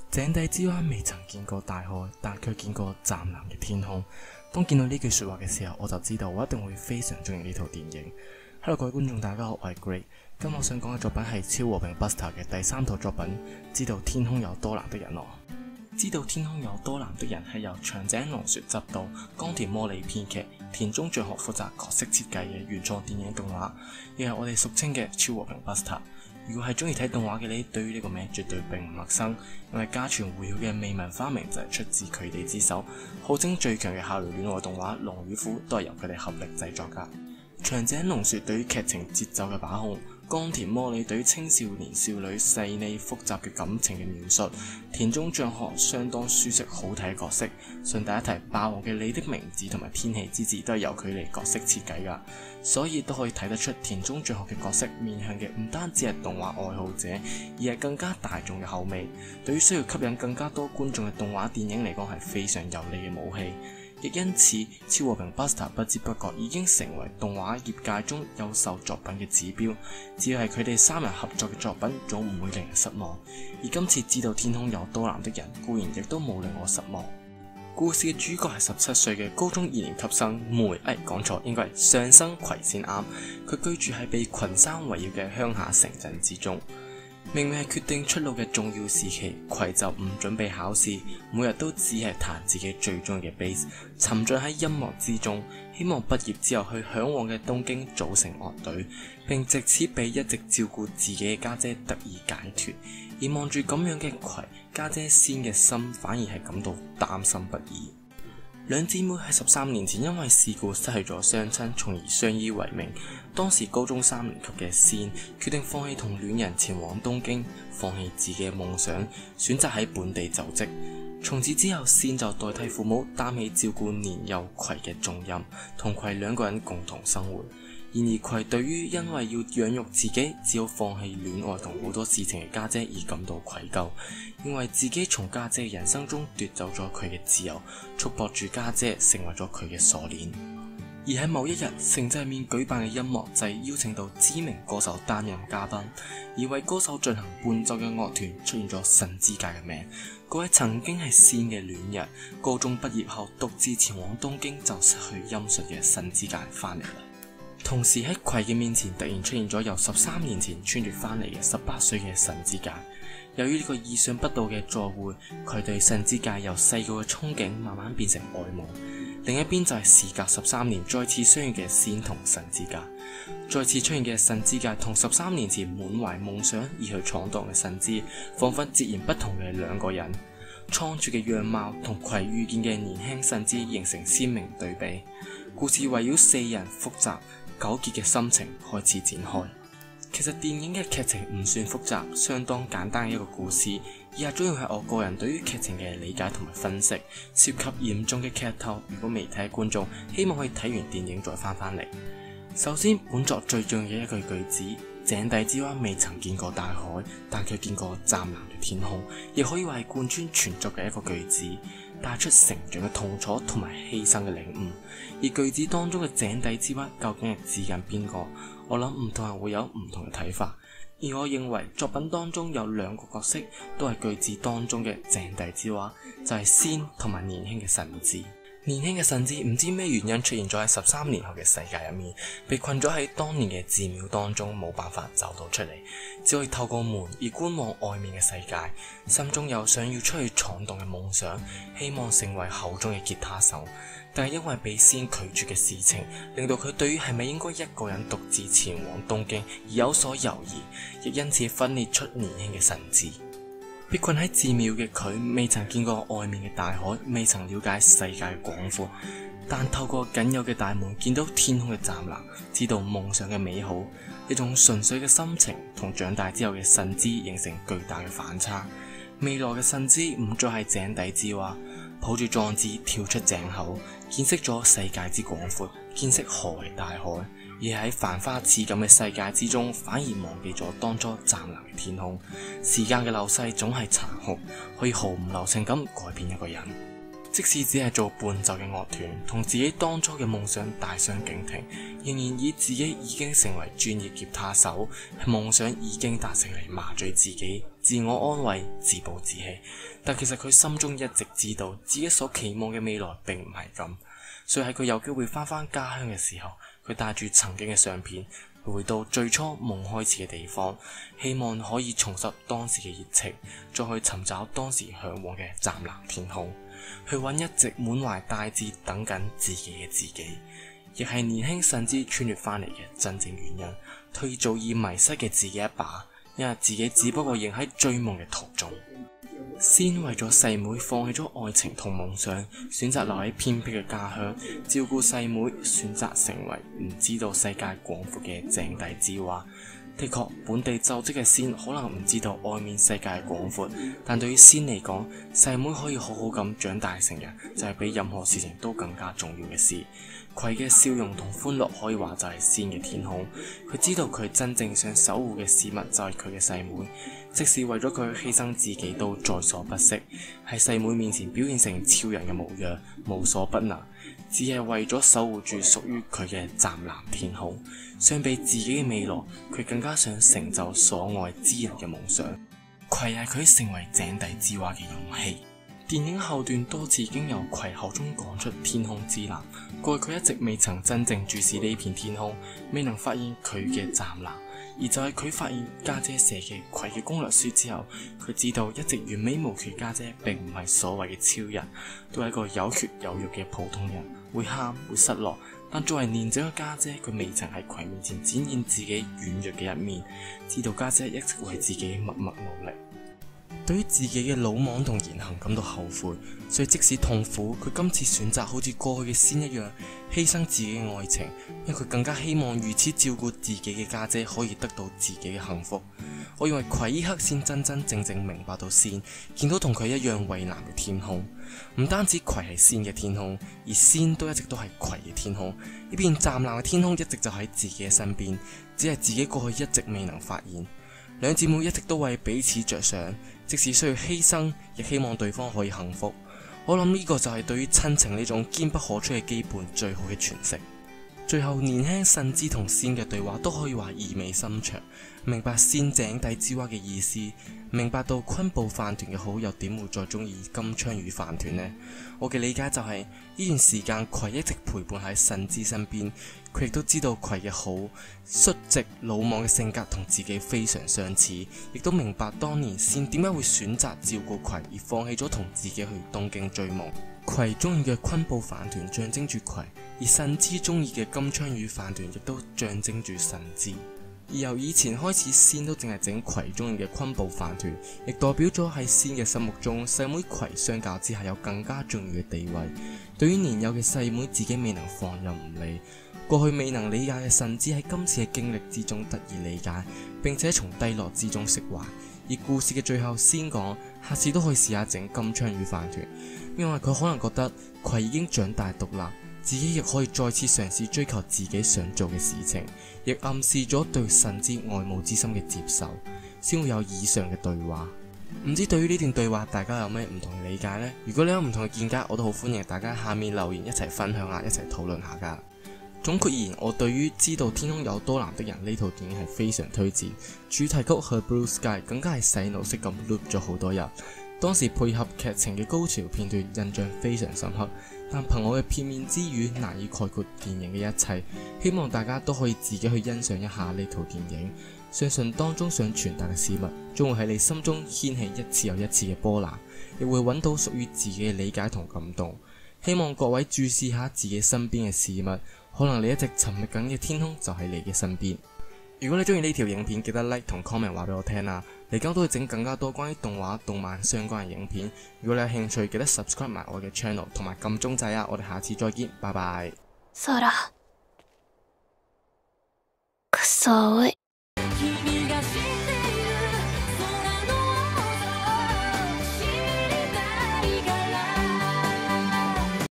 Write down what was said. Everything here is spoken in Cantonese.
井底之蛙未曾見過大海，但卻見過湛藍嘅天空。當見到呢句說話嘅時候，我就知道我一定會非常中意呢套電影。Hello， 各位觀眾，大家好，我係 Great。今日我想講嘅作品係超和平 Buster 嘅第3套作品《知道天空有多藍的人》。知道天空有多藍的人係由長井龍雪執導，岡田摩里編劇，田中將學負責角色設計嘅原創電影動畫，亦係我哋俗稱嘅超和平 Buster。如果係中意睇動畫嘅你，對於呢個名絕對並唔陌生，因為家傳戶曉嘅未聞花名就係出自佢哋之手，號稱最強嘅校園戀愛動畫《龍與虎》都係由佢哋合力製作噶。長井龍雪對於劇情節奏嘅把控，岡田摩里對於青少年少女細膩複雜嘅感情嘅描述，田中將學相當舒適好睇嘅角色。順帶一提，爆紅嘅你的名字同埋天氣之子都係由佢嚟角色設計噶，所以都可以睇得出田中將學嘅角色面向嘅唔單止係動畫愛好者，而係更加大眾嘅口味。對於需要吸引更加多觀眾嘅動畫電影嚟講，係非常有利嘅武器。亦因此，超和平 Buster 不知不覺已經成為動畫業界中優秀作品嘅指標。只要係佢哋3人合作嘅作品，總唔會令人失望。而今次知道天空有多藍的人，固然亦都冇令我失望。故事嘅主角係17歲嘅高中2年級生講錯，應該係上生葵先啱。佢居住喺被群山圍繞嘅鄉下城鎮之中。明明係決定出路嘅重要時期，葵就唔準備考試，每日都只係彈自己最中意嘅 bass， 沉醉喺音樂之中，希望畢業之後去向往嘅東京組成樂隊，並藉此俾一直照顧自己嘅家姐得以解脫。而望住咁樣嘅葵，家姐仙嘅心反而係感到擔心不已。兩姊妹喺13年前因為事故失去咗雙親，從而相依為命。當時高中3年級嘅仙決定放棄同戀人前往東京，放棄自己嘅夢想，選擇喺本地就職。從此之後，仙就代替父母擔起照顧年幼葵嘅重任，同葵2個人共同生活。然而葵對於因為要養育自己，只好放棄戀愛同好多事情嘅家姐而感到愧疚，認為自己從家姐嘅人生中奪走咗佢嘅自由，束縛住家姐成為咗佢嘅鎖鏈。而喺某一日，城際面舉辦嘅音樂祭邀請到知名歌手擔任嘉賓，而為歌手進行伴奏嘅樂團出現咗神之介嘅名。嗰位曾經係仙嘅戀人，高中畢業後獨自前往東京就失去音術嘅神之介翻嚟啦。同時喺葵嘅面前突然出現咗由13年前穿越翻嚟嘅18歲嘅神之介。由於呢個意想不到嘅再會，佢對神之介由細個嘅憧憬慢慢變成愛慕。另一邊就係時隔13年再次相遇嘅仙同神之介。再次出現嘅神之介同13年前滿懷夢想而去闖蕩嘅神之，仿佛截然不同嘅2個人。倉促嘅樣貌同葵遇見嘅年輕神之形成鮮明對比。故事圍繞4人複雜糾結嘅心情開始展開。其實電影嘅劇情唔算複雜，相當簡單嘅一個故事。以下主要係我個人對於劇情嘅理解同埋分析，涉及嚴重嘅劇透。如果未睇嘅觀眾，希望可以睇完電影再翻嚟。首先，本作最重要嘅一句子：井底之蛙未曾見過大海，但卻見過湛藍嘅天空，亦可以話係貫穿全作嘅一個句子，帶出成長嘅痛楚同埋犧牲嘅領悟。而句子當中嘅井底之蛙究竟係指緊邊個？我諗唔同人會有唔同嘅睇法。而我認為作品當中有2個角色都係句子當中嘅井底之蛙，就係仙同埋年輕嘅神之。年輕嘅神之唔知咩原因出現咗喺13年後嘅世界入面，被困咗喺當年嘅寺廟當中，冇辦法走到出嚟，只可以透過門而觀望外面嘅世界，心中有想要出去闖蕩嘅夢想，希望成為口中嘅吉他手。但係因為被仙拒絕嘅事情，令到佢對於係咪應該一個人獨自前往東京而有所猶豫，亦因此分裂出年輕嘅神之。被困喺寺廟嘅佢，未曾見過外面嘅大海，未曾了解世界嘅廣闊，但透過僅有嘅大門見到天空嘅湛藍，知道夢想嘅美好，一種純粹嘅心情同長大之後嘅神之形成巨大嘅反差。未來嘅神之唔再係井底之蛙，抱住壯志跳出井口，見識咗世界之廣闊，見識何為大海。而喺繁花似錦嘅世界之中，反而忘記咗當初湛藍嘅天空。時間嘅流逝總係殘酷，可以毫唔留情咁改變一個人。 即使只係做伴奏嘅樂團，同自己當初嘅夢想大相徑庭，仍然以自己已經成為專業吉他手，夢想已經達成嚟麻醉自己，自我安慰，自暴自棄。但其實佢心中一直知道自己所期望嘅未來並唔係咁，所以喺佢有機會翻家鄉嘅時候，佢帶住曾經嘅相片，回到最初夢開始嘅地方，希望可以重拾當時嘅熱情，再去尋找當時向往嘅湛藍天空，去揾一直滿懷大志等緊自己嘅自己，亦係年輕甚至穿越翻嚟嘅真正原因，推早已迷失嘅自己一把，因為自己只不過仍喺追夢嘅途中。先為咗細妹放棄咗愛情同夢想，選擇留喺偏僻嘅家鄉照顧細妹，選擇成為唔知道世界廣闊嘅井底之蛙。的確，本地就職嘅仙可能唔知道外面世界嘅廣闊，但對於仙嚟講，細妹可以好好咁長大成人，就係比任何事情都更加重要嘅事。葵嘅笑容同歡樂可以話就係仙嘅天空，佢知道佢真正想守護嘅事物就係佢嘅細妹，即使為咗佢犧牲自己都在所不惜，喺細妹面前表現成超人嘅模樣，無所不能，只係為咗守護住屬於佢嘅湛藍天空。相比自己嘅未來，佢更加想成就所愛之人嘅夢想。葵係佢成為井底之蛙嘅勇氣。電影後段多次經由葵口中講出天空之藍，過去佢一直未曾真正注視呢片天空，未能發現佢嘅湛藍。而就係佢發現家姐寫嘅葵嘅攻略書之後，佢知道一直完美無缺家姐並唔係所謂嘅超人，都係一個有血有肉嘅普通人，會喊會失落。但作為年長嘅家姐，佢未曾喺葵面前展現自己軟弱嘅一面，知道家姐一直為自己默默努力。對於自己嘅魯莽同言行感到後悔，所以即使痛苦，佢今次選擇好似過去嘅仙一樣犧牲自己嘅愛情，因為佢更加希望如此照顧自己嘅家姐可以得到自己嘅幸福。我認為葵依刻先真真正正明白到仙見到同佢一樣蔚藍嘅天空，唔單止葵係仙嘅天空，而仙都一直都係葵嘅天空。呢片湛藍嘅天空一直就喺自己嘅身邊，只係自己過去一直未能發現。兩姊妹一直都為彼此着想，即使需要犧牲，亦希望對方可以幸福。我諗呢個就係對於親情呢種堅不可摧嘅羈絆最好嘅詮釋。最後年輕慎之同仙嘅對話都可以話意味深長，明白仙井底之蛙嘅意思，明白到昆布飯團嘅好友點會再中意金槍魚飯團呢？我嘅理解就係呢段時間葵一直陪伴喺慎之身邊，佢亦都知道葵嘅好，率直魯莽嘅性格同自己非常相似，亦都明白當年仙點解會選擇照顧葵而放棄咗同自己去東京追夢。葵中意嘅昆布飯團象徵住葵，而慎之中意嘅金槍魚飯團亦都象徵住慎之。而由以前開始，仙都淨係整葵中意嘅昆布飯團，亦代表咗喺仙嘅心目中，細妹葵相較之下有更加重要嘅地位。對於年幼嘅細妹自己未能放任唔理，過去未能理解嘅慎之喺今次嘅經歷之中得以理解，並且從低落之中釋懷。而故事嘅最後，仙講下次都可以試下整金槍魚飯團，因為佢可能覺得葵已經長大獨立，自己亦可以再次嘗試追求自己想做嘅事情，亦暗示咗對慎之愛慕之心嘅接受，先會有以上嘅對話。唔知對於呢段對話大家有咩唔同嘅理解呢？如果你有唔同嘅見解，我都好歡迎大家下面留言一齊分享下，一齊討論下噶。總括而言，我對於知道天空有多藍的人呢套電影係非常推薦，主題曲和 Blue Sky 更加係洗腦式咁 loop 咗好多日。當時配合劇情嘅高潮片段，印象非常深刻。但憑我嘅片面之語難以概括電影嘅一切，希望大家都可以自己去欣賞一下呢套電影。相信當中想傳達嘅事物，將會喺你心中掀起一次又一次嘅波瀾，亦會揾到屬於自己嘅理解同感動。希望各位注視下自己身邊嘅事物，可能你一直尋覓緊嘅天空就喺你嘅身邊。如果你中意呢條影片，記得 like 同 comment 話俾我聽啦。嚟緊都會整更加多關於動畫、動漫相關嘅影片。如果你有興趣，記得 subscribe 埋我嘅 channel 同埋撳鐘仔啊！我哋下次再見，拜拜。 空くそ青い